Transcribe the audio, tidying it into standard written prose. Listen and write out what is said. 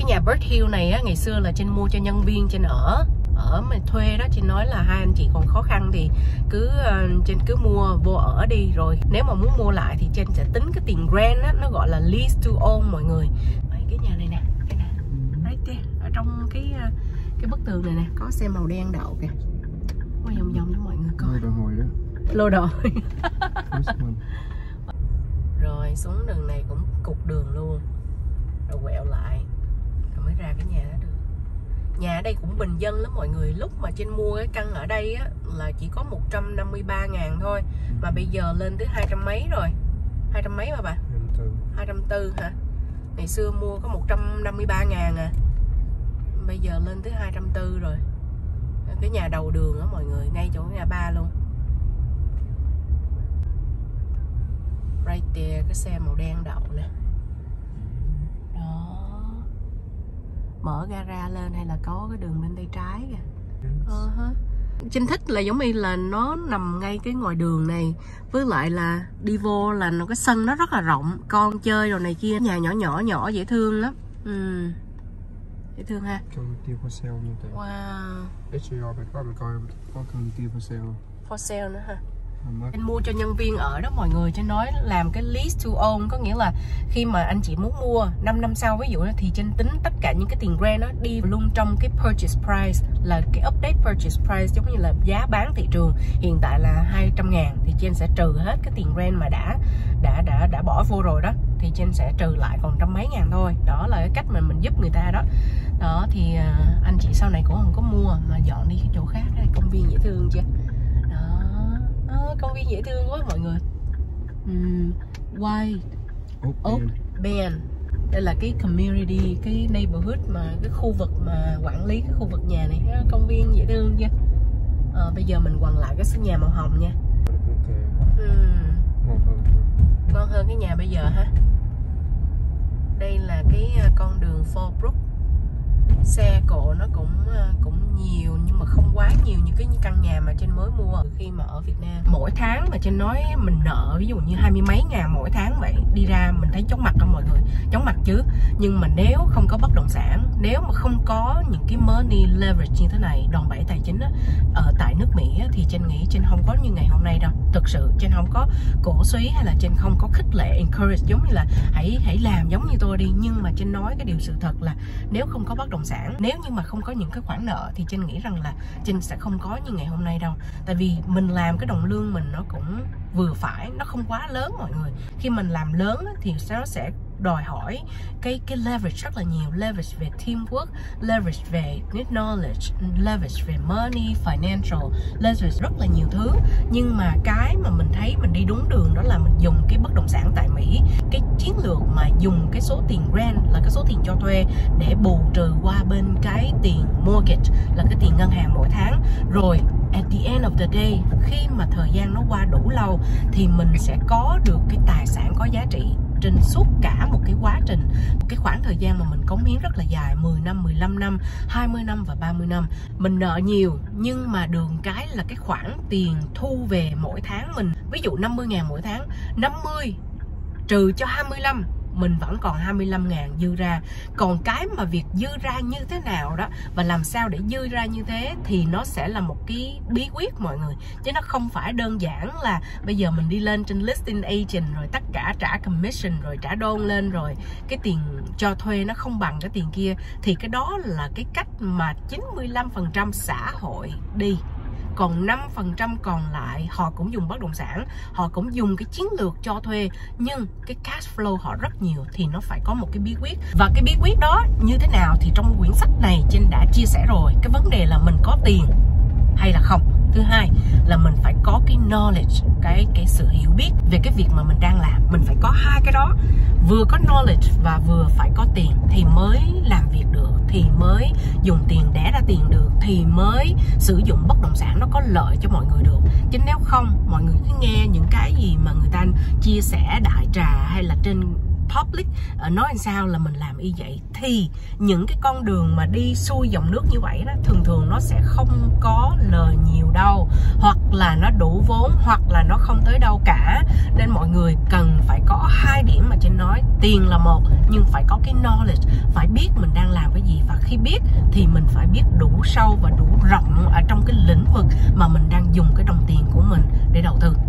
Cái nhà Bird Hill này á, ngày xưa là Trinh mua cho nhân viên Trinh ở mà thuê đó. Trinh nói là hai anh chị còn khó khăn thì Trinh cứ mua vô ở đi, rồi nếu mà muốn mua lại thì Trinh sẽ tính cái tiền rent á, nó gọi là lease to own mọi người. Cái nhà này nè, cái này right there, ở trong cái bức tường này nè có xe màu đen đậu kìa, quay vòng vòng cho mọi người coi. Lô đồi. Rồi xuống đường này cũng cục đường luôn, rồi quẹo lại rồi mới ra cái nhà đó được. Nhà ở đây cũng bình dân lắm mọi người. Lúc mà Trinh mua cái căn ở đây á là chỉ có 153.000 thôi, mà bây giờ lên tới 200 mấy rồi. 200 mấy mà bà? 240 hả? Ngày xưa mua có 153.000 à, bây giờ lên tới 240 rồi. Cái nhà đầu đường á mọi người, ngay chỗ nhà ba luôn. Right there, cái xe màu đen đậu nè. Đó. Mở gara lên hay là có cái đường bên tay trái kìa. Trinh thích là giống như là nó nằm ngay cái ngoài đường này, với lại là đi vô là nó cái sân nó rất là rộng, con chơi rồi này kia. Nhà nhỏ dễ thương lắm. Dễ thương ha. Wow. có cần tiêu for sale nữa ha. Anh mua cho nhân viên ở đó mọi người, cho nói làm cái lease to own, có nghĩa là khi mà anh chị muốn mua 5 năm sau ví dụ đó, thì Trinh tính tất cả những cái tiền rent đó đi luôn trong cái purchase price, là cái update purchase price, giống như là giá bán thị trường hiện tại là 200.000 thì Trinh sẽ trừ hết cái tiền rent mà đã bỏ vô rồi đó, thì Trinh sẽ trừ lại còn trăm mấy ngàn thôi. Đó là cái cách mà mình giúp người ta đó. Đó thì anh chị sau này cũng không có mua mà dọn đi cái chỗ khác. Đây công viên dễ thương chưa? Công viên dễ thương quá mọi người. White Oak Bend. Đây là cái community, cái neighborhood, mà cái khu vực mà quản lý cái khu vực nhà này. Công viên dễ thương chưa? Bây giờ mình quằn lại cái nhà màu hồng nha. Ngon hơn cái nhà bây giờ ha. Đây là cái con đường Fallbrook. Xe cộ nó cũng nhiều nhưng mà không quá nhiều như cái căn nhà mà Trinh mới mua khi mà ở Việt Nam. Mỗi tháng mà Trinh nói mình nợ ví dụ như 20 mấy ngàn mỗi tháng vậy, đi ra mình thấy chóng mặt đó mọi người, chóng mặt chứ. Nhưng mà nếu không có bất động sản, nếu mà không có những cái money leverage như thế này, đòn bẩy tài chính á, ở tại nước Mỹ á, thì Trinh nghĩ Trinh không có như ngày hôm nay đâu. Thực sự Trinh không có cổ suý hay là Trinh không có khích lệ encourage giống như là hãy làm giống như tôi đi. Nhưng mà Trinh nói cái điều sự thật là nếu không có bất động sản, nếu như mà không có những cái khoản nợ thì Trinh nghĩ rằng là Trinh sẽ không có như ngày hôm nay đâu. Tại vì mình làm cái đồng lương mình nó cũng vừa phải, nó không quá lớn mọi người. Khi mình làm lớn thì nó sẽ đòi hỏi cái leverage rất là nhiều, leverage về teamwork, leverage về knowledge, leverage về money, financial, leverage rất là nhiều thứ. Nhưng mà cái mà mình thấy mình đi đúng đường đó là mình dùng cái bất động sản tại Mỹ, cái chiến lược mà dùng cái số tiền rent là cái số tiền cho thuê để bù trừ qua bên cái tiền mortgage là cái tiền ngân hàng mỗi tháng. Rồi at the end of the day, khi mà thời gian nó qua đủ lâu thì mình sẽ có được cái tài sản có giá trị trên suốt cả một cái quá trình, một cái khoảng thời gian mà mình cống hiến rất là dài, 10 năm, 15 năm, 20 năm và 30 năm. Mình nợ nhiều nhưng mà đường cái là cái khoản tiền thu về mỗi tháng mình, ví dụ 50.000 mỗi tháng, 50 trừ cho 25 mình vẫn còn 25.000 dư ra. Còn cái mà việc dư ra như thế nào đó và làm sao để dư ra như thế thì nó sẽ là một cái bí quyết mọi người, chứ nó không phải đơn giản là bây giờ mình đi lên trên listing agent rồi tất cả trả commission rồi trả đôn lên rồi cái tiền cho thuê nó không bằng cái tiền kia. Thì cái đó là cái cách mà 95% xã hội đi. Còn 5% còn lại họ cũng dùng bất động sản, họ cũng dùng cái chiến lược cho thuê, nhưng cái cash flow họ rất nhiều thì nó phải có một cái bí quyết. Và cái bí quyết đó như thế nào thì trong quyển sách này Trinh đã chia sẻ rồi. Cái vấn đề là mình có tiền hay là không. Thứ hai là mình phải có cái knowledge, cái sự hiểu biết về cái việc mà mình đang làm. Mình phải có hai cái đó, vừa có knowledge và vừa phải có tiền thì mới làm việc được, thì mới dùng tiền đẻ ra tiền được, thì mới sử dụng bất động sản nó có lợi cho mọi người được. Chứ nếu không, mọi người cứ nghe những cái gì mà người ta chia sẻ đại trà hay là trên public nói làm sao là mình làm y vậy, thì những cái con đường mà đi xuôi dòng nước như vậy đó thường thường nó sẽ không có lời nhiều đâu, hoặc là nó đủ vốn hoặc là nó không tới đâu cả. Nên mọi người cần phải có hai điểm mà Trinh nói, tiền là một nhưng phải có cái knowledge, phải biết mình đang làm biết thì mình phải biết đủ sâu và đủ rộng ở trong cái lĩnh vực mà mình đang dùng cái đồng tiền của mình để đầu tư.